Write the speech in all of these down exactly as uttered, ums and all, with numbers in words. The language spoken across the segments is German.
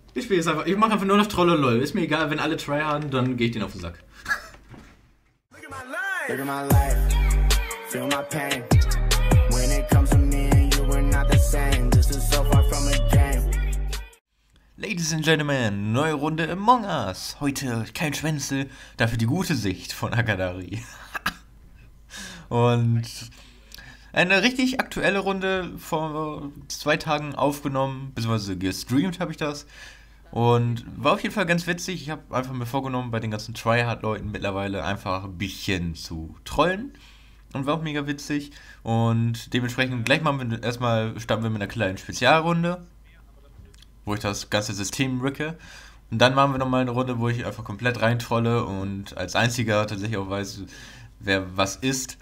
Ich spiele jetzt einfach, ich mache einfach nur noch Troll und LOL. Ist mir egal, wenn alle tryharden, dann gehe ich den auf den Sack. Look at my life, feel my pain. When it comes to me and you, we're not the same. This is so far from a game. Ladies and Gentlemen, neue Runde Among Us. Heute kein Schwänzel, dafür die gute Sicht von Akadari. Und eine richtig aktuelle Runde, vor zwei Tagen aufgenommen, beziehungsweise gestreamt habe ich das. Und war auf jeden Fall ganz witzig. Ich habe einfach mir vorgenommen, bei den ganzen Tryhard-Leuten mittlerweile einfach ein bisschen zu trollen. Und war auch mega witzig. Und dementsprechend gleich mal mit, erstmal starten wir mit einer kleinen Spezialrunde, wo ich das ganze System ricke. Und dann machen wir nochmal eine Runde, wo ich einfach komplett reintrolle und als einziger tatsächlich auch weiß, wer was ist.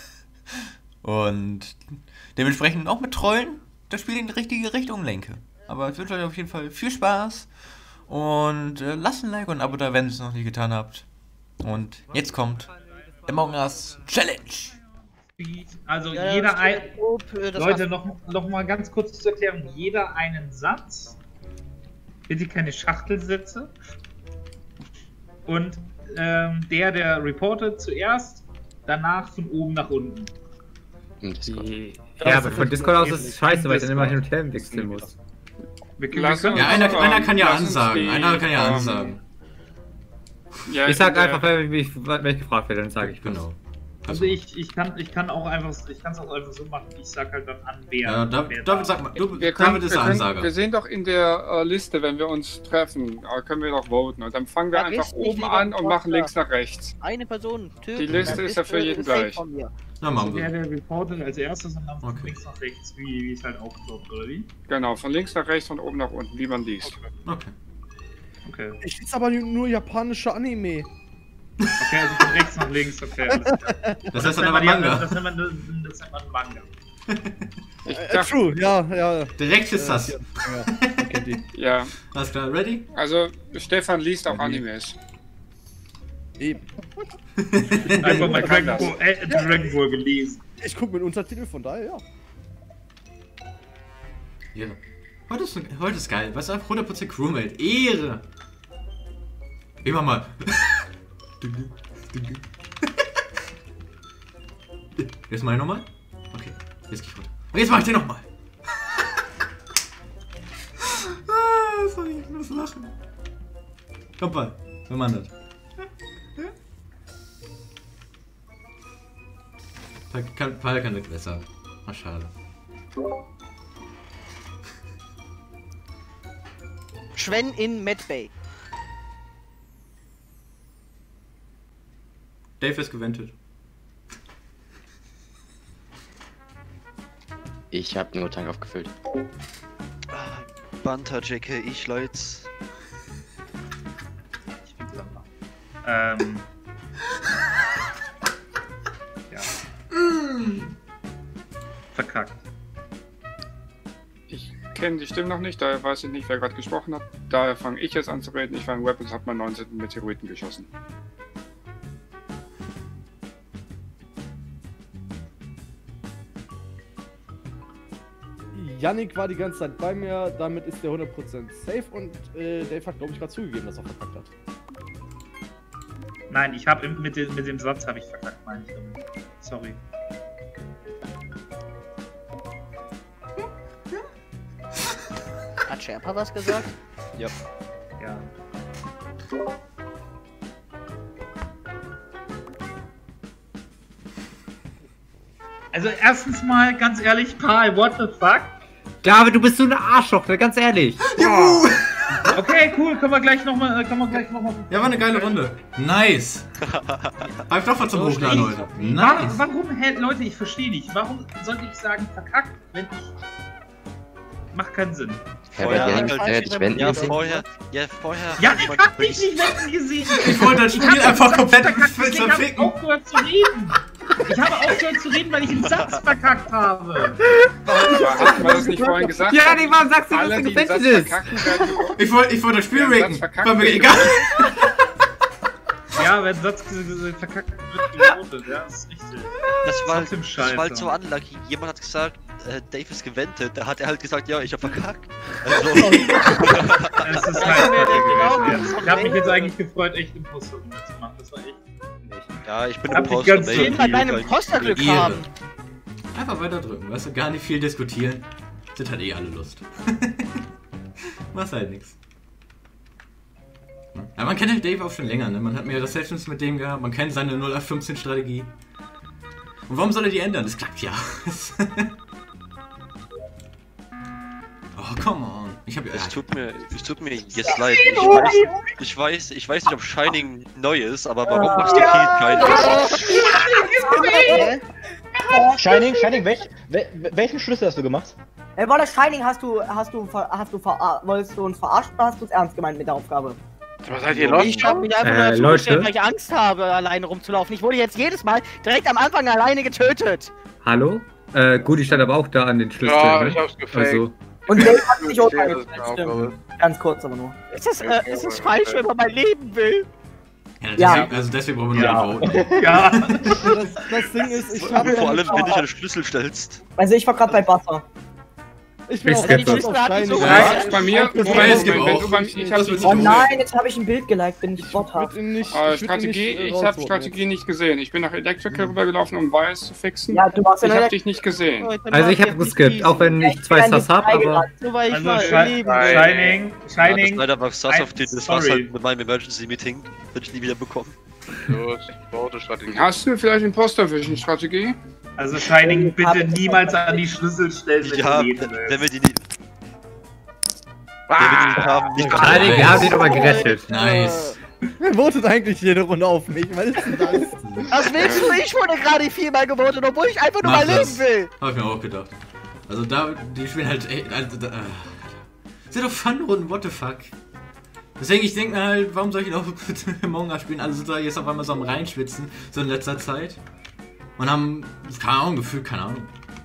Und dementsprechend auch mit Trollen das Spiel in die richtige Richtung lenke. Aber ich wünsche euch auf jeden Fall viel Spaß. Und äh, lasst ein Like und ein Abo da, wenn ihr es noch nicht getan habt. Und jetzt kommt Among Us Challenge. Also ja, jeder ein... Äh, Leute, noch, noch mal ganz kurz zur Erklärung. Jeder einen Satz. Bitte keine Schachtelsätze. Und ähm, der, der reportet zuerst, danach von oben nach unten. Die, ja, aber von Discord aus ist es scheiße, weil ich dann immer hin und her wechseln muss. Wir können, wir können ja, einer, auch, einer kann ja lass uns ansagen. die, einer kann ja ähm, ansagen. Ja, Ich sag äh, einfach, wenn ich, wenn ich gefragt werde, dann sage ich Genau. Also ich, ich kann ich kann auch einfach ich kann es auch einfach so machen. Ich sag halt dann an wer. Ja, da, wer David, sag mal, du, wir, können, David ist wir, der können, Ansager. wir sehen doch in der äh, Liste, wenn wir uns treffen, äh, können wir doch voten. Und dann fangen wir einfach Vergiss nicht, oben lieber an und machen Reporter. links nach rechts. Eine Person töten. Die Liste dann ist ja für äh, jeden safe gleich. von mir. Na, machen Der, wir. der reportet als erstes und dann von Okay. links nach rechts, wie, wie es halt aufklappt, oder wie? Genau, von links nach rechts, von oben nach unten, wie man liest. Okay. Okay. Ich lese aber nur japanische Anime. Okay, also von rechts nach links, okay. Alles klar. Das heißt dann nennt aber man ja- Manga. Das nennt man, das nennt man Manga. Ich Äh, dachte, true, ja, ja. Direkt ist das. Ja, okay, die. ja, Alles klar, ready? also Stefan liest auch Animes. Eben. Einfach mal Er kann Dragon Ball, äh, Dragon Ball gelesen. Ich guck mit Untertitel, von daher, ja. Ja. Heute ist, heute ist geil. Was ist hundert Prozent Crewmate? Ehre! Ich mach mal. Jetzt mach ich nochmal? Okay, jetzt geh ich runter. Und jetzt mach ich den nochmal. Ah, sorry, ich muss lachen. Komm mal, wir machen das. Paul kann, Paul kann das besser. Ach, schade. Schwen in Medbay. Dave ist gewendet. Ich habe nur Tank aufgefüllt. Banter, J K, ich Leut's. Ich bin Sammler. Ähm. Ja. Verkackt. Ich kenne die Stimme noch nicht, daher weiß ich nicht, wer gerade gesprochen hat. Daher fange ich jetzt an zu reden. Ich war in Weapons, hab meinen neunzehnten Meteoriten geschossen. Yannick war die ganze Zeit bei mir, damit ist der hundert Prozent safe und äh, Dave hat, glaube ich, gerade zugegeben, dass er verkackt hat. Nein, ich habe mit dem, mit dem Satz habe ich verkackt, meine ich damit. Sorry. Hat Sherpa was gesagt? Ja. Ja. Also erstens mal, ganz ehrlich, Paul, what the fuck? David, du bist so ein Arschloch, ganz ehrlich. Juhu! Okay, cool, können wir gleich nochmal, können wir gleich nochmal... Ja, war eine geile Runde. Nice. Hab ich doch was zum So Hochladen steht- heute. Warum, Nice. warum, hä, Leute, ich verstehe nicht. Warum sollte ich sagen verkackt, wenn ich... Macht keinen Sinn. Herr Yannick Vorher- hat dich wenden Ja, gesehen. vorher, ja, vorher. Ja, hat ich jemand hab dich übrigens- nicht wetten gesehen. Ich wollte das Ich Spiel hab einfach den komplett Satz verkackt, deswegen hab ich zerficken. aufgehört zu reden. Ich habe aufgehört zu reden, weil ich den Satz verkackt habe. Aber hatten wir das nicht vorhin gesagt? Ja, nee, warum sagst du, dass Alle, du die den Satz gewendet ist? verkacken, werden Ich wollte ich wollt das Spiel Ja, Satz ricken. verkackt War mir wird egal. Ja, wenn ein Satz verkackt wird, gewotet, ja, das ist richtig. Das war, Trotzdem das scheiße. war halt so unlucky. Jemand hat gesagt, äh, Dave ist gewendet. Da hat er halt gesagt, ja, ich hab verkackt. Also, Es Ich hab mich jetzt eigentlich gefreut, echt Imposter zu machen. Das war echt. Ja, ich bin Hab im ich Poster. ganz Jeden Fall bei einem Posterglück Ehre. haben. Einfach weiter drücken, weißt du, gar nicht viel diskutieren. Das hat eh alle Lust. Machst halt nix. Ja, man kennt halt Dave auch schon länger, ne? Man hat mehrere Sessions mit dem gehabt, man kennt seine null acht fünfzehn Strategie. Und warum soll er die ändern? Das klappt ja. Oh, come on. Ich hab ja. Es tut mir, es tut mir jetzt leid. Ich weiß, ich weiß, ich weiß nicht, ob Shining neu ist, aber warum machst du Kill keinen? Shining, Shining, welch, wel, welchen Schlüssel hast du gemacht? Ey, Wallace, Shining, hast du, hast du, ver- hast du, ver- wolltest du uns verarschen oder hast du es ernst gemeint mit der Aufgabe? Was seid ihr los? Ich hab mich einfach Äh, nur dazu Leute. gestellt, weil ich Angst habe, alleine rumzulaufen. Ich wurde jetzt jedes Mal direkt am Anfang alleine getötet. Hallo? Äh, gut, ich stand aber auch da an den Schlüsseln. Ja, ne? ich hab's gefaked. Also, Und Dave hat sich auch Ja, das ist stimmt. Aufgabe. Ganz kurz aber nur. Ist es, äh, ist es falsch, wenn man mein Leben will? Ja, Ja. deswegen, also deswegen brauchen wir Ja. nur voten. Ja. Das, das Ding ist, ich habe Vor ja allem, nicht, wenn du dich an den Schlüssel stellst. Also ich war gerade bei Buzzer. ich bin Ich auch skippe. ganz auf Shining. Ja, Ja, bei mir, Ein Prozent. Moment, Es gibt Moment, wenn auch- du bei mir, ich hab das die wird Oh sich nein, jetzt habe ich ein Bild geliked, bin ich Ich Bot hab. würd ihn nicht, äh, ich würd ihn Strategie, nicht, äh, ich habe rausvoten Strategie jetzt. nicht gesehen. Ich bin nach Electrical rübergelaufen, um Weiß zu fixen. Ja, du warst in Ich der habe dich nicht gesehen. also ich habe geskippt, auch wenn ich zwei Stars habe, aber... So war ich Also mal Shi- Leben. Nein. Shining, Ja, das Shining. leider war Sass auf den, das war's Sorry. halt mit meinem Emergency Meeting. Hätte ich nie wieder bekommen. Hast du vielleicht Imposter Vision Strategie? Also Shining, bitte niemals an die Schlüssel stellen, wenn Ja, du leben wenn willst. wir die nicht. Wenn wir die nicht haben, nicht Shining, wir Nice. haben ihn aber gerettet. Nice. Wer votet eigentlich jede Runde auf mich? Was ist denn das? Was willst du? Ich wurde gerade viermal gewotet, obwohl ich einfach nur Mach mal leben das. will. Hab ich mir auch gedacht. Also da, die spielen halt echt, also da, äh, sind doch Fun-Runden, what the fuck. Deswegen, ich denke mir halt, warum soll ich noch Among Us spielen? Alle sind da jetzt auf einmal so am reinschwitzen, so in letzter Zeit. Und haben, keine Ahnung, gefühlt, keine Ahnung.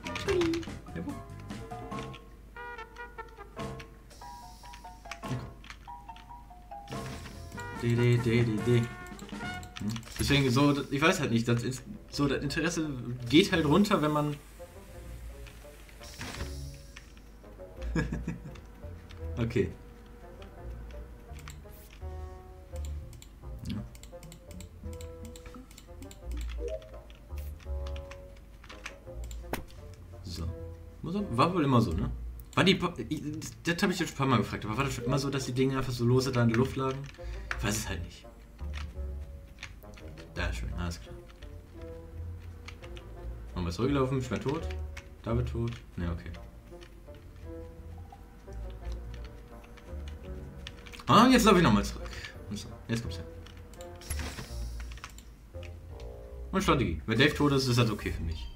D, D, D, D, D. Deswegen so, ich weiß halt nicht, das ist so, das Interesse geht halt runter, wenn man... Okay. Ja. So. Muss er- War wohl immer so, ne? War die... Bo- ich- Das habe ich jetzt schon ein paar Mal gefragt, aber war das schon immer so, dass die Dinge einfach so lose da in der Luft lagen? Ich weiß es halt nicht. Da ist schön, alles klar. Nochmal zurückgelaufen, ich bin tot. David tot. Ne, okay. Ah, jetzt laufe ich nochmal zurück. Und so, jetzt kommt's her. Und Strategie. Wenn Dave tot ist, ist das okay für mich.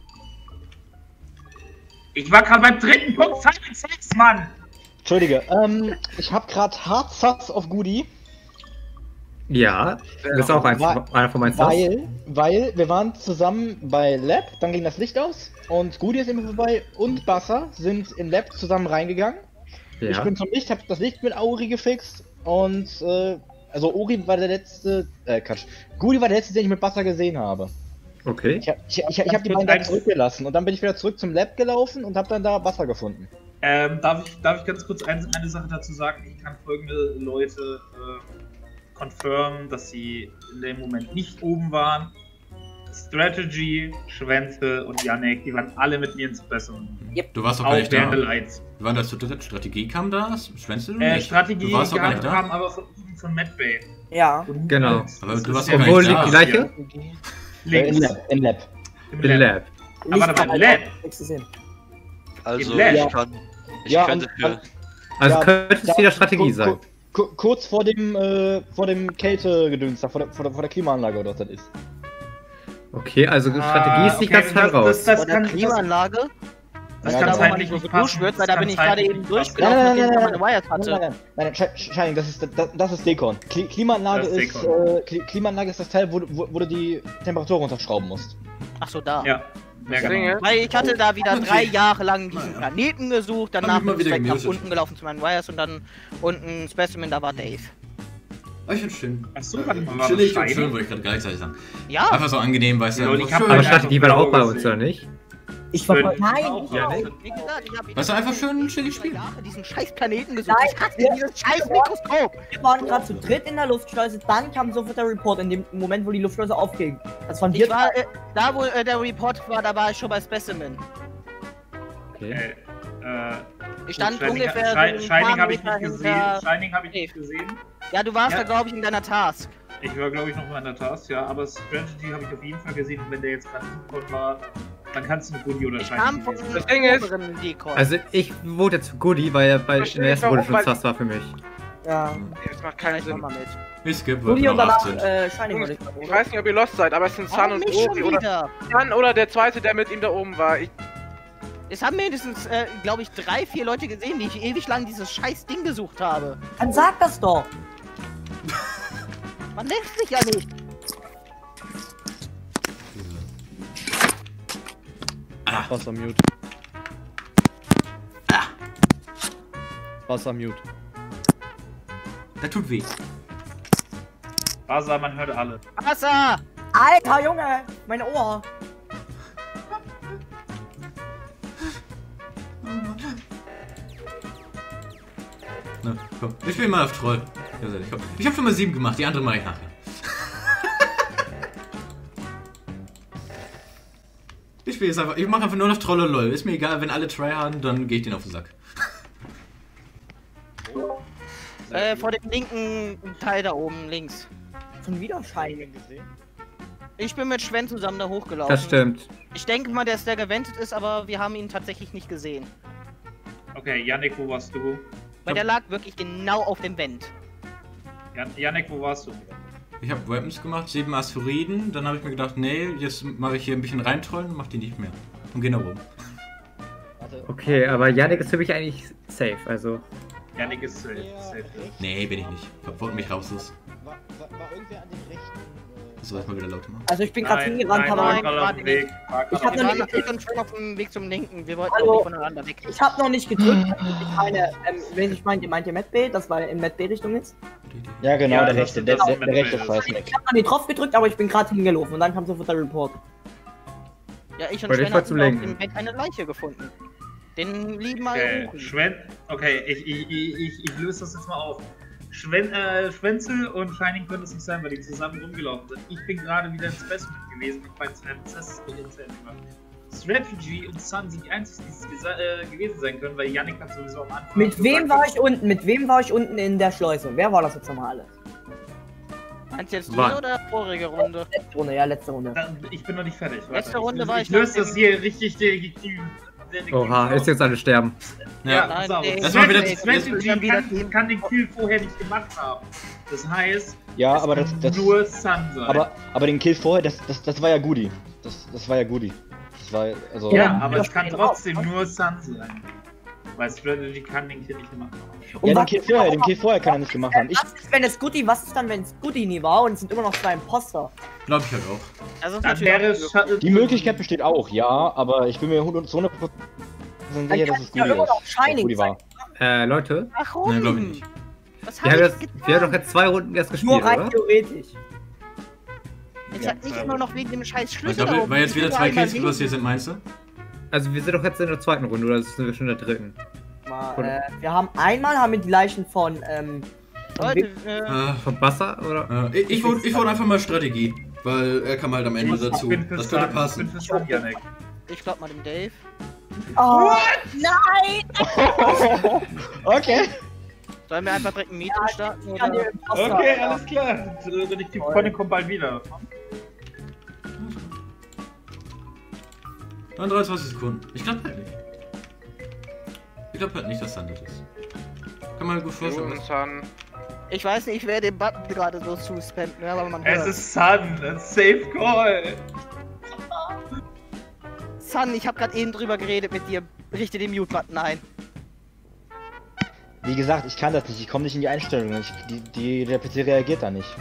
Ich war gerade beim dritten Punkt, Simon Says, Mann! Entschuldige, ähm, ich hab grad Hard Sus auf Goody, Ja, das ist auch ein, Weil- einer von meinen Stars. weil, weil wir waren zusammen bei Lab, dann ging das Licht aus und Goody ist immer vorbei und Bassa sind in Lab zusammen reingegangen. Ich Ja. bin zum Licht, hab das Licht mit Auri gefixt und, äh, also Ori war der letzte, äh, Quatsch, Goody war der letzte, den ich mit Bassa gesehen habe. Okay. Ich, hab- ich, ich, ich hab die beiden da zurückgelassen und dann bin ich wieder zurück zum Lab gelaufen und hab dann da Bassa gefunden. Ähm, darf ich, darf ich ganz kurz eine, eine Sache dazu sagen? Ich kann folgende Leute äh, confirmen, dass sie in dem Moment nicht oben waren. Strategy, Schwänze und Yannick, die waren alle mit mir ins Besseren. Yep. Du warst doch gar Auch nicht da. während der Lights. Wir waren da zu dritt. Strategie kam da, Schwänze du Äh, nicht. Strategie Du warst doch gar nicht gehabt da. haben aber von, von Medbay. Ja. Und Genau. das Aber ist du warst ja doch gar Obwohl nicht die da. gleiche? Äh, in Links. Lab, in Lab. Im In Lab. Lab. Aber warte mal, Lab. Nichts gesehen. Also, Im Lab. ich kann. Ich Ja, könnte und- für. Also Ja, könnte es da- wieder Strategie ku- sein. ku- ku- Kurz vor dem, äh, vor dem Kältegedöns da, vor der, vor, der, vor der Klimaanlage oder was das ist. Okay, also Strategie ist nicht Ah, ganz das, heraus. Das, das, Bei der kann, das, Klimaanlage? das Ja, kann genau. zeitlich so nicht geduscht passen. wird, weil Das da bin kann ich gerade zeitlich eben nicht passen. durchgelaufen, Nein, nein, nachdem ich nein, meine Wires Nein, hatte. nein, nein, nein, nein, Sch- Shining, das ist, das, das ist Dekon. Kli Klimaanlage Das ist ist, Dekon. äh, Kli Klimaanlage ist das Teil, wo, du- wo, wo du die Temperatur runterschrauben musst. Achso, da. Ja, ja Das Ding genau. ist, Weil ich hatte da wieder Okay. drei Jahre lang diesen Naja. Planeten gesucht, Hab danach ich mal bin ich wieder direkt nach gemutet. unten gelaufen zu meinen Wires und dann unten Specimen, da war Dave. Oh, ich find's schön. Achso, warte mal, war Chillig das und schön, Shining? wollte ich gerade gleichzeitig sagen. Ja, Einfach so angenehm, weißt du. Lol, einfach ich hab schön. Aber halt Strategie war einfach auch bei blau uns, gesehen. oder nicht? Ich war Strategy nein, auch ich Ja, auch. nee. Wie gesagt, ich hab Weißt du, einfach schön chillig spielen. Jahre diesen scheiß Planeten gesucht. Nein, Ich hasse wir- dieses scheiß Mikroskop. Wir waren gerade zu dritt in der Luftschleuse, dann kam sofort der Report in dem Moment, wo die Luftschleuse aufging. Das waren wir Ich war, äh, da wo äh, der Report war, da war ich schon bei Specimen. Okay. Äh, äh, Ich stand Shining, ungefähr so Shi- ein Shining paar habe ich Meter nicht gesehen. hinter- Shining habe ich nicht gesehen. Ja, du warst Ja. da, glaube ich, in deiner Task. Ich war, glaube ich, noch mal in der Task, ja. Aber Strategy habe ich auf jeden Fall gesehen. Und wenn der jetzt gerade Decon war, dann kannst du eine Goodie oder Ich Shining kam von gewesen Das sein. Ding ist- oberen Decon. Also ich vote zu Goodie, weil er bei Verstehe in der ersten ich, Runde warum, schon weil- fast war für mich. Ja. Das macht Kann keinen ich Sinn. mal mit. Ich skippe, Gudi weil und wir noch danach acht sind. äh, Shining Jungs, würde ich ich weiß nicht, ob ihr lost seid, aber es sind Sun Warum und mich schon Ori oder wieder? Sun oder der zweite, der mit ihm da oben war. Ich, Es haben mindestens, äh, glaube ich, drei, vier Leute gesehen, die ich ewig lang dieses scheiß Ding gesucht habe. Dann sag das doch. Man lässt sich ja nicht. Wassermute. Wassermute. Das tut weh. Asa, man hört alle. Wasser! Alter Junge, mein Ohr. Na, komm. Ich spiele mal auf Troll. Ja, soll ich, komm. Ich habe schon mal sieben gemacht, die andere mache ich nachher. Ich spiele jetzt einfach. Ich mache einfach nur noch Troll und LOL. Ist mir egal, wenn alle tryharden, dann gehe ich denen auf den Sack. Äh, vor dem linken Teil da oben, links. Schon wieder Shining. Ich bin mit Schwen zusammen da hochgelaufen. Das stimmt. Ich denke mal, dass der gewendet ist, aber wir haben ihn tatsächlich nicht gesehen. Okay, Yannick, wo warst du? Weil der lag wirklich genau auf dem Vent. Jan Yannick, wo warst du? Ich habe Weapons gemacht, sieben Asteroiden. Dann habe ich mir gedacht, nee, jetzt mache ich hier ein bisschen reintrollen und mach die nicht mehr. Und geh nach oben. Okay, aber Yannick ist für mich eigentlich safe, also. Yannick ist safe. safe. Nee, bin ich nicht. Verfolgt mich raus. Los. War, war, war irgendwer an dem rechten? Soll ich mal wieder laut machen? Also ich bin gerade Nein, hingerannt, nein, aber war nein, gerade auf gerade dem Weg. War Ich gerade hab auf Wir noch dem waren nicht- ich und Schwen auf dem Weg zum linken. Wir wollten Hallo. auch nicht voneinander weg. ich habe noch nicht gedrückt. Ich meine, ähm, wenn ich meinte, meint ihr Med B, das war in Med B-Richtung ist? Ja, genau, Ja, der das- rechte, das der, ist der, mit der rechte Bild. Scheißneck. Ich habe noch nicht drauf gedrückt, aber ich bin gerade hingelaufen und dann kam sofort der Report. Ja, ich und Weil ich Schwen war hatten zum auf Linken. dem Vent eine Leiche gefunden. Den lieben mal Okay, suchen. Schwen okay, ich, ich, ich, ich, ich löse das jetzt mal auf. Schwen äh, Schwenzel und Shining können es nicht sein, weil die zusammen rumgelaufen sind. Ich bin gerade wieder in Specimen gewesen und bei Prozess und in Strategy und Sun sind die einzigen, die es gesa- äh, gewesen sein können, weil Yannick hat sowieso am Anfang. Mit wem gesagt, war ich unten? Mit wem war ich unten in der Schleuse? Wer war das jetzt nochmal alles? Meinst du jetzt Wann? diese oder vorige Runde? Letzte Runde, ja, letzte Runde. Da, ich bin noch nicht fertig. Warte, Letzte Runde ich, war ich ich löse noch das im- hier richtig detektiv. detektiv Oha, auf. ist jetzt alle sterben. Ja, Nein, pass auf. nee, Das war wieder- Strategy jetzt- wieder Strategy kann, Team. kann den Kill vorher nicht gemacht haben. Das heißt, Ja, es aber kann das, das nur Sun sein. aber, aber den Kill vorher, das, das, das war ja Goodie. Das, das war ja Goodie. Das war, also. Ja, Ja, aber das es kann steht trotzdem drauf. nur Sun sein. Weil Strategy kann den Kill nicht machen. Und Ja, den was- Kill vorher, den Kill vorher kann er nicht gemacht haben. Ich, Was ist, wenn es Goodie, was ist dann, wenn es Goodie nie war und es sind immer noch zwei Imposter? Glaube ich halt auch. Das ist Dann natürlich wäre auch es Scha- die Möglichkeit besteht auch, ja, aber ich bin mir hundert Prozent Dann sicher, dass kann es es ja Goodie immer noch ist. Shining Goodie war. Äh, Leute, Warum? Nein, glaube ich nicht. Was wir hab haben, ich jetzt, getan? wir haben doch jetzt zwei Runden erst Nur gespielt, rein oder? theoretisch. Ich Ja, sag nicht zwei immer noch wegen dem scheiß Weil, Schlüssel. ich da glaube, oben. weil jetzt Ich wieder will zwei einmal Kills sehen. passiert sind, meinst du? Also wir sind doch jetzt in der zweiten Runde, oder sind wir schon in der dritten? Mal, äh, wir haben einmal haben wir die Leichen von, ähm, von Leute, Vic- äh, Äh, Vom Wasser, oder? äh, ich ich wollte ich wollte einfach mal Strategie. Weil er kam halt am Ende Ich dazu. bin für Das Sun. könnte Ich bin passen. für Sun, Yannick. ich glaub mal dem Dave. Oh, nein! Okay. Sollen wir einfach direkt ein Meeting Ja, starten? Ich kann Oder? dir Imposter, Okay, Alter. alles klar. Detektiv Conny kommt bald wieder. neununddreißig Sekunden. Ich glaube halt nicht. Ich glaube halt nicht, dass Sun das ist. Kann man gut vorstellen. Und was- Sun. Ich weiß nicht, wer den Button gerade so zuspammt, ne, aber man Es hört. ist Sun, ein Safe Call. Sun, ich hab grad eben drüber geredet mit dir. Richte den Mute-Button ein. Wie gesagt, ich kann das nicht. Ich komme nicht in die Einstellungen. Ich, die, die, der P C reagiert da nicht.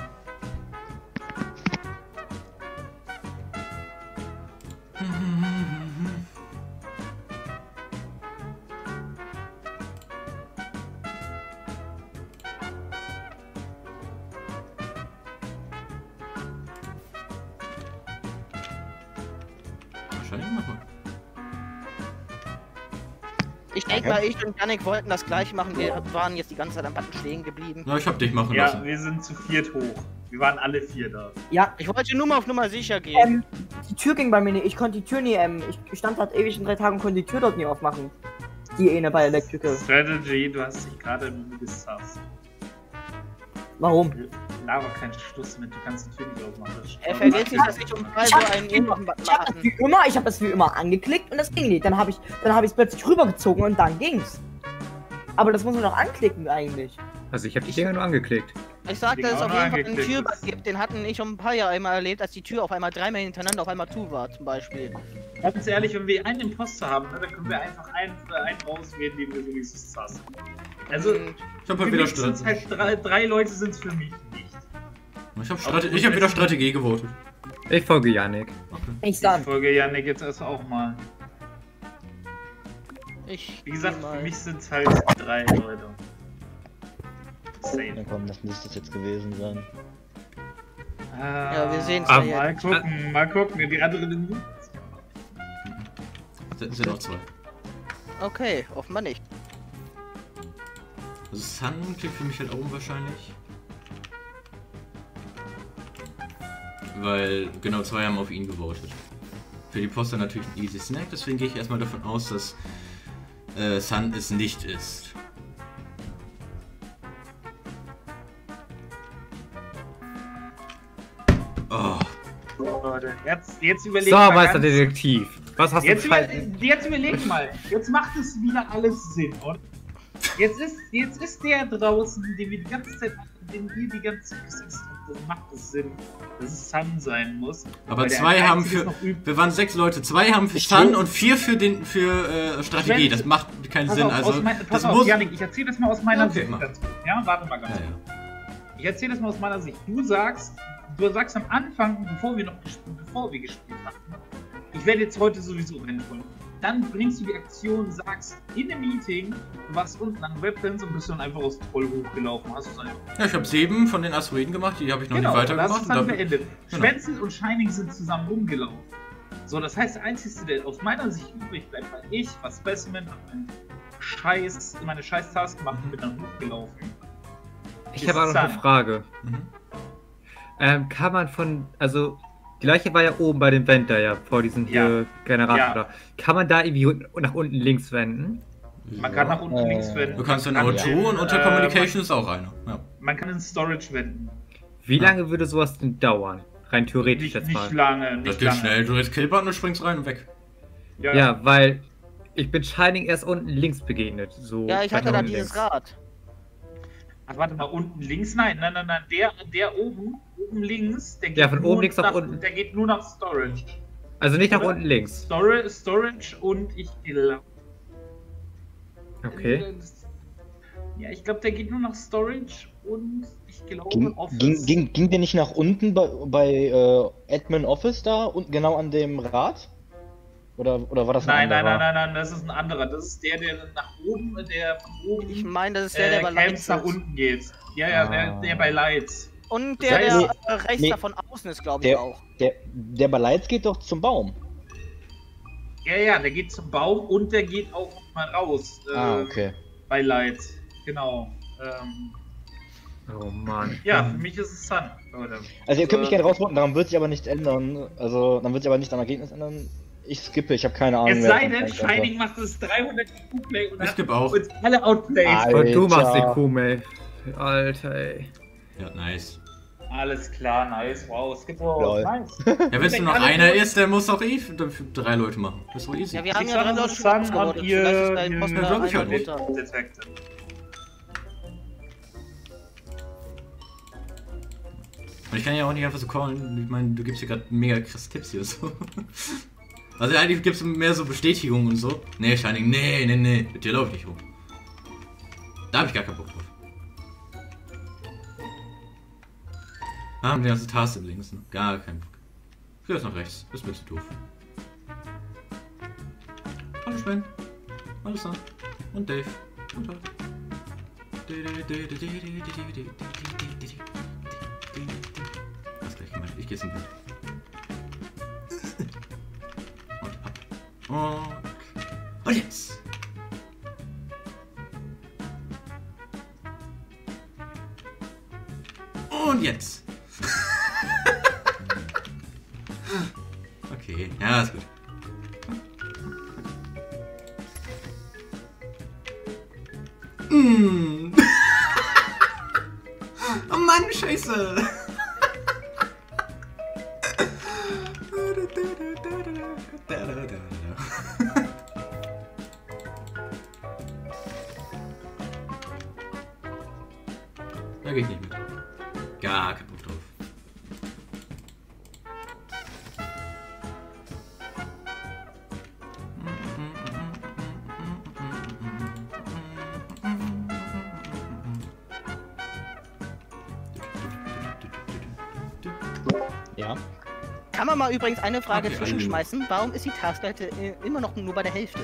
Wahrscheinlich mach mal. Ich denke mal, ich und Yannick wollten das gleich machen. Wir waren jetzt die ganze Zeit am Button stehen geblieben. Na, ich hab dich machen Ja, lassen. wir sind zu viert hoch. Wir waren alle vier da. Ja, Ich wollte nur mal auf Nummer sicher gehen. ähm, die Tür ging bei mir nicht. Ich konnte die Tür nie, ähm, ich stand halt ewig in drei Tagen und konnte die Tür dort nie aufmachen. Die eine bei Electrical. Strategy, du hast dich gerade nur gesasst. Warum? Laber keinen Schluss mit, du kannst die Tür nicht aufmachen. Er vergisst sich, dass ich um drei Ich so hab, einen ich hab, Button ich hab das wie immer, ich hab das wie immer angeklickt und das ging nicht. Dann habe ich, dann habe ich es plötzlich rübergezogen und dann ging's. Aber das muss man doch anklicken eigentlich. Also ich habe die Dinger nur angeklickt. Ich sagte, Den dass es auch auf noch jeden Fall einen angeklickt. Türbug gibt. Den hatten ich um ein paar Jahre einmal erlebt, als die Tür auf einmal dreimal hintereinander auf einmal zu war, zum Beispiel. Ganz ehrlich, wenn wir einen Imposter haben, ne, dann können wir einfach einen, äh, einen auswählen, den wir sowieso sassen. Also, Und Ich hab für halt wieder mich sind's Strategie. halt drei, drei Leute sind es für mich nicht. Ich hab, Strate ich hab wieder Strategie gewotet. Ich folge Yannick. Ich Ich dann. folge Yannick jetzt erst auch mal. ich. Wie gesagt, geh mal- für mich sind es halt drei Leute. Safe. Na komm, das müsste es jetzt gewesen sein. Ja, wir sehen's Ah, ja mal jetzt. gucken, mal gucken. Die anderen. Es sind noch zwei. Okay, offenbar nicht. Also Sun klickt für mich halt auch unwahrscheinlich. Weil genau zwei haben auf ihn gewotet. Für die Poster natürlich ein easy Snack, deswegen gehe ich erstmal davon aus, dass äh, Sun es nicht ist. Oh. Leute, jetzt, jetzt überlegt So, mal ganz- Meisterdetektiv. Was hast Jetzt, du über, falsch? jetzt überleg mal, jetzt macht es wieder alles Sinn, oder? Jetzt ist, jetzt ist der draußen, den wir die ganze Zeit, den wir die ganze Zeit gesetzt haben, das macht es Sinn, dass es Sun sein muss. Aber weil der zwei ein haben einziges für. noch übt. Wir waren sechs Leute, zwei haben für Ich Sun will- und vier für den für äh, Strategie. Das macht keinen Pass Sinn. auf, Also aus mein, das pass auf, muss. Janik, ich erzähle das mal aus meiner Okay, Sicht. mach. Ganz kurz. Ja, warte mal ganz Ja, kurz. ja. Ich erzähle das mal aus meiner Sicht. Du sagst, du sagst am Anfang, bevor wir noch gespielt, bevor wir gespielt haben, ich werde jetzt heute sowieso rennen wollen. Dann bringst du die Aktion, sagst in einem Meeting, du warst unten an Weapons und bist dann einfach aus Troll hochgelaufen. Hast du einfach. Ja, ich habe sieben von den Asteroiden gemacht, die habe ich noch Genau, nicht das weitergemacht. ist dann und da- beendet. Genau. Schwänzel und Shining sind zusammen rumgelaufen. So, das heißt, der Einzige, der aus meiner Sicht übrig bleibt, weil ich, was Specimen, hab meinen Scheiß, meine scheiß Task gemacht und bin dann hochgelaufen. Ich habe auch noch eine Sun. Frage. Mhm. Ähm, kann man von, also die Leiche war ja oben bei dem Vent da ja, vor diesem hier Ja. Generator Ja. da. Kann man da irgendwie unten- nach unten links wenden? Man kann nach unten Äh, links wenden. Du kannst dann Man O kann zwei in, und unter äh, Communication ist auch einer. Ja. Man kann in Storage wenden. Wie Ja. lange würde sowas denn dauern? Rein theoretisch Nicht, jetzt nicht mal. lange, Das nicht geht lange. schnell. Du drehst Killbutton und springst rein und weg. Ja, Ja, weil ich bin Shining erst unten links begegnet. So Ja, ich hatte weiter da unten dieses links. Rad. Ach, warte mal, unten links? Nein, nein, nein, nein. Der, der oben, oben links, der geht Ja, von nur oben links nach nach unten. Der geht nur nach Storage. Also nicht nach Oder? unten links. Storage, Storage und ich glaube. Okay. Ja, ich glaube, der geht nur nach Storage und ich glaube Ging, Office. ging, ging, ging der nicht nach unten bei, bei äh, Admin Office da und genau an dem Rad? Oder, oder war das ein Nein, nein, anderer? nein, nein, nein, das ist ein anderer. Das ist der, der nach oben, der von oben Ich meine, das ist der, der äh, bei Camps Lights nach ist. unten geht. Ja, ja, der, Ah. der bei Lights. Und der, Nee, der nee, äh, rechts nee. davon außen ist, glaube ich Der, auch. der, der bei Lights geht doch zum Baum. Ja, ja, der geht zum Baum und der geht auch mal raus. Äh, Ah, okay. Bei Lights. Genau. Ähm, Oh Mann. ja, für mich ist es Sun, Leute. Also ihr könnt mich Äh, gerne rausvoten, daran wird sich aber nichts ändern. Also dann wird sich aber nicht am Ergebnis ändern. Ich skippe, ich habe keine Ahnung. Es wer sei das denn, anfängt, Shining macht das dreihundert I Q-Play und Ich hat skippe auch. uns alle outplayed. Alter. Und du machst die Alter. Kuh, ey. Alter, ey. Ja, nice. Alles klar, nice, wow, Skip oh, Lol. nice. Ja, wenn es Wenn nur noch alle einer nur- ist, der muss auch eh für, für drei Leute machen. Das ist wohl easy. Ja, wir haben Ich ja sag, drei das Leute ist schon Sun, ausgerodet. habt ihr- Vielleicht ist dein ihr- Posten Ja, da glaub ich einer halt nicht. runter. Detekte. Und ich kann ja auch nicht einfach so callen. Ich meine, du gibst hier gerade mega krass Tipps hier so. Also eigentlich gibst du mehr so Bestätigungen und so. Nee, Shining, nee, nee, nee. Mit dir laufe ich nicht hoch. Da habe ich gar keinen Bock drauf. Ah, haben die ganze Taste links, ne? Gar keinen Bock. Ich will jetzt nach rechts. Das ist mir zu doof. Hallo Sven. Hallo Sam. Und Dave. Und Todd. Das gleich gemeint. Ich geh zum Bett. Und ab. Und. Und jetzt! und jetzt. Okay, ja, ist gut. Mm. Oh Mann, scheiße. Da geh ich nicht mit. Gar kein Bock drauf. Ja. Kann man mal übrigens eine Frage Okay, zwischenschmeißen? Warum ist die Taskleite äh, immer noch nur bei der Hälfte?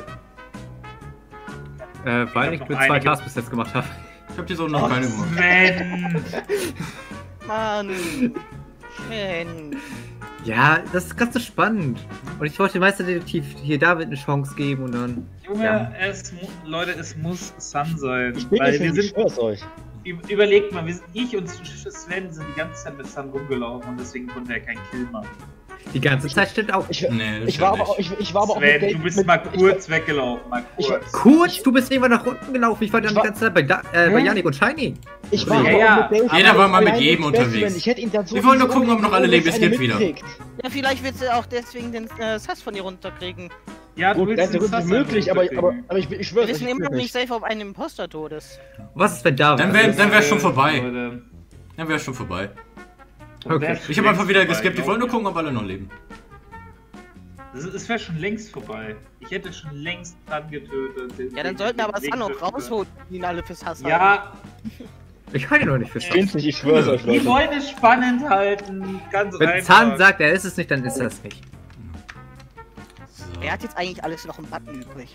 Äh, weil Ich ich hab mit noch zwei einige- Tasks bis jetzt gemacht habe. Ich hab die so noch keine gemacht. Sven! Mann. Sven. Ja, das ist ganz so spannend. Und ich wollte dem Meisterdetektiv hier David eine Chance geben und dann. Junge, Ja. es mu Leute, es muss Sun sein. Ich bin weil nicht wir für ich sind, schwör's euch. ü- überlegt mal, wir sind, ich und Sven sind die ganze Zeit mit Sun rumgelaufen und deswegen konnte er keinen Kill machen. Die ganze Zeit stimmt auch. Ich, Nee, das ich, war stimmt aber, auch- nicht. ich, ich war aber auch Sven, mit Dave- du bist mit, mal ich- kurz weggelaufen, mal Ich- kurz. Kurz, du bist irgendwann nach unten gelaufen. Ich war dann Ich die war- ganze Zeit bei, da äh, bei Hä? Yannick und Shiny. Ich war Ja, aber ja. auch mit Dave. Jeder war mal mit allein jedem ins Specimen. unterwegs. Ich hätte ihn dann so Wir wollen nur so gucken, ob noch alle ohne leben. Es eine gibt wieder. mitkriegt. Ja, vielleicht willst du auch deswegen den äh, Sass von ihr runterkriegen. Ja, du Gut, willst das ist den wirklich Sass möglich, aber, runterkriegen. aber, aber ich, ich Wir schwör's euch, wissen ich immer noch schwör's nicht safe, ob ein Imposter tot ist. Was ist, wenn David. Dann wär- dann wär's schon Äh, vorbei. Leute. Dann wäre schon vorbei. Und Okay. wär's Ich habe einfach wieder längst geskippt. Ich vorbei, wollte nur glaub gucken, ob alle noch leben. Es, es wäre schon längst vorbei. Ich hätte schon längst Sun getötet. den- Ja, dann den- sollten wir aber den Sun auch Weg- rausholen, die ihn alle fürs Hass haben. Ja, Ich kann ihn noch nicht Ich verstehen. bin's nicht, ich schwör's euch, die Leute. wollen es spannend halten. Ganz Wenn einfach. Zahn sagt, er ist es nicht, dann ist er es nicht. So. Wer hat jetzt eigentlich alles noch einen Button übrig?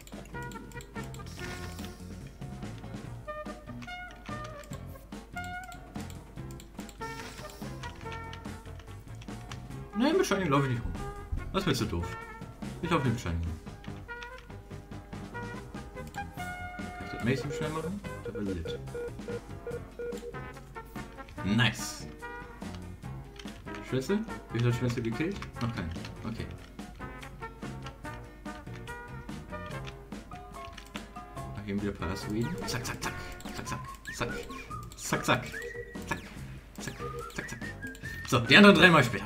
Nein, mit Shining laufe ich nicht rum. Das ist mir zu doof. Ich laufe nicht mit Shining rum. Kann ich das Mason schnell machen? Das wäre lit. Nice. Schwänze? Wie viele Schwänze gekillt? Noch keinen. Okay. Mach hier wieder ein paar Asteroiden. Zack, zack, zack. Zack, zack. Zack. Zack, zack. Zack. Zack, zack, zack. So, die anderen dreimal später.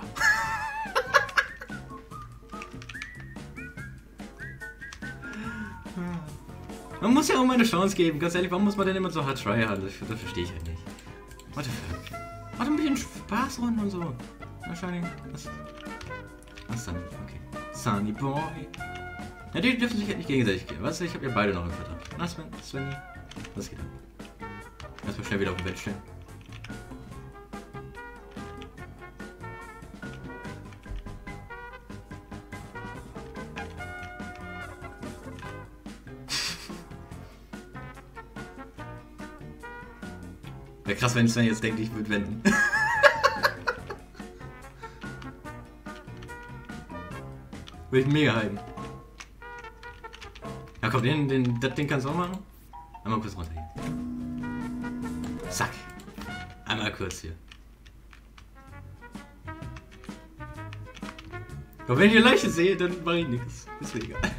Man muss ja auch mal eine Chance geben, ganz ehrlich, warum muss man denn immer so hart tryharden? Das, das verstehe ich halt nicht. What the fuck? Mach doch ein bisschen Spaß rum und so. Wahrscheinlich. Was? Was dann? Okay. Sunny Boy. Ja, die dürfen sich halt nicht gegenseitig gehen. Weißt du, ich habe ihr beide noch im Verdacht. Na, Sven, Svenny? Was geht ab? Erstmal schnell wieder auf dem Bett stellen. Wäre krass, wenn Sven jetzt denkt, ich würde wenden. Würde ich mega hypen. Ja komm, den, den, das Ding kannst du auch machen. Einmal kurz runter hier. Zack. Einmal kurz hier. Aber wenn ich eine Leiche sehe, dann mache ich nichts. Ist mir egal.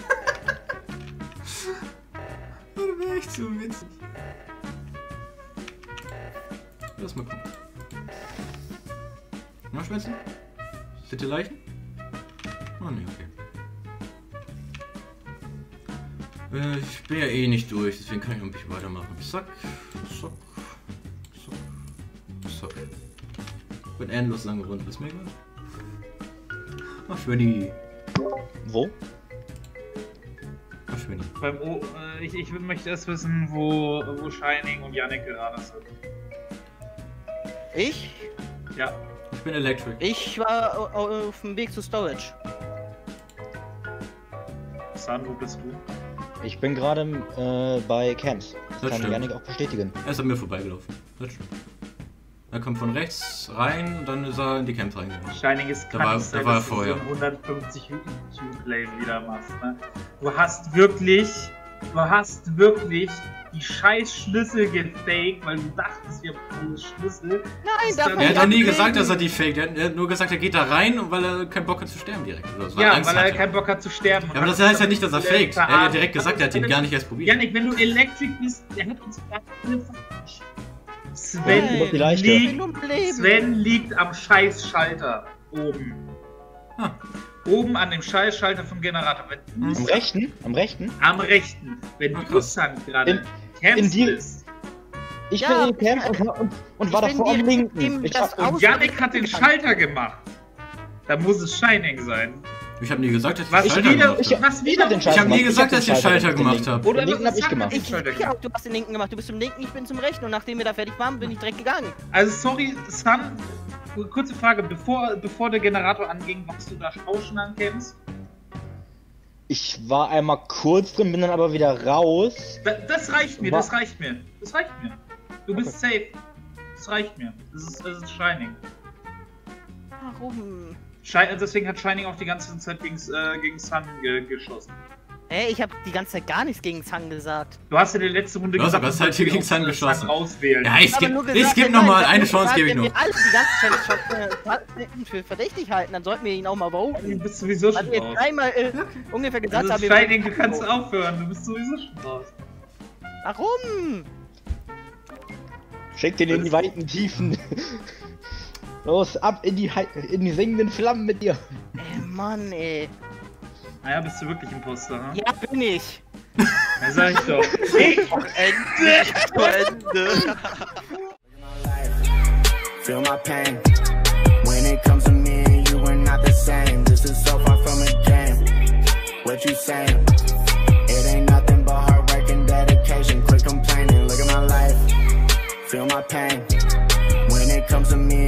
Das wäre echt so witzig. Lass mal gucken. Noch Schmerzen? Sind die Leichen? Oh ne, okay. Äh, ich bin ja eh nicht durch, deswegen kann ich noch ein bisschen weitermachen. Zack, zack, zack, zack. Wird endlos lange Runden, ist mir egal. Ach, Schwinny. Wo? Ach, Schwinny. Beim o äh, ich, ich möchte erst wissen, wo, wo Shining und Yannick gerade sind. Ich? Ja. Ich bin Electric. Ich war au- au- auf dem Weg zu Storage. San, wo bist du? Ich bin gerade äh, bei Camps. Das Das kann stimmt. Yannick auch bestätigen. Er ist an mir vorbeigelaufen. Das stimmt. Er kommt von rechts rein und dann ist er in die Camp reingegangen. Shining ist Da war- kann es da sein, war dass er du vorher. so ein hundertfünfzig YouTube-Play wieder machst, ne? Du hast wirklich du hast wirklich die scheiß Schlüssel gefaked, weil du dachtest, wir haben alle Schlüssel. Nein, davon Er hat doch nie gesagt, dass er die faked. Er hat- Er hat nur gesagt, er geht da rein, weil er keinen Bock hat zu sterben direkt. Oder so, Ja, Angst weil er hatte. keinen Bock hat zu sterben. Ja, aber das heißt ja nicht, dass er faked. Er hat ja direkt gesagt, er hat den gar nicht erst probiert. Janik, wenn du Electric bist, der hat uns gerade alle verarscht. Ja, Sven, vielleicht, ja. liegt, Sven liegt am Scheißschalter oben. Ah. Oben an dem Scheißschalter vom Generator. Wenn du Am rechten? Am rechten? Am rechten. Wenn Ah, du krass. San gerade In- Camps in die- bist. Ich Ja, bin in Camp und, und, und ich war bin davor am direkt linken. im- Ich das hab, Und Janik hat den Schalter gemacht. Da muss es Shining sein. Ich habe nie gesagt, dass ich Was den Schalter wieder, gemacht ich- habe. was ich wieder hab den Schalter Ich habe nie gemacht. gesagt, hab dass ich den Schalter gemacht habe. Oder Den linken was hab ich San gemacht. hat den Ich, Schalter ja, gemacht. du hast den linken gemacht, du bist zum linken, ich bin zum rechten und nachdem wir da fertig waren, bin ich direkt gegangen. Also sorry, San, kurze Frage, bevor, bevor der Generator anging, warst du da auch schon an Camps? ich war einmal kurz drin, bin dann aber wieder raus. Da, das reicht mir, Wa- das reicht mir. Das reicht mir. Du bist safe. Das reicht mir. Das ist, das ist Shining. Warum? Shi- deswegen hat Shining auch die ganze Zeit gegen, äh, gegen Sun ge geschossen. Ey, ich habe die ganze Zeit gar nichts gegen Sun gesagt. Du hast in der letzten Runde Du hast aber du halt sollst gegen auch, Sun äh, geschossen. auswählen. Ja, ich Aber gebe nur ich gesagt, geb nein, nochmal, ich hab eine nur Chance gesagt, gebe ich wenn noch. wir alle die ganze Zeit äh, für verdächtig halten, dann sollten wir ihn auch mal Du voten. bist sowieso Weil schon wir raus. dreimal äh, ungefähr gesagt Das haben, ist wir Shining, du wollen- kannst aufhören. Du bist sowieso schon raus. Warum? Schick den in die weiten Tiefen. Los, ab in die, Hei- in die singenden Flammen mit dir. Ey, Mann, ey. Naja, bist du wirklich Imposter, ne? Ja, bin ich. Ja, sag ich doch. Ich Ende. Zu Ende. Feel my pain. When it comes to me and you, we're not the same. This is so far from a game. What you saying? It ain't nothing but hard work and dedication. Quit complaining, look at my life. Feel my pain. When it comes to me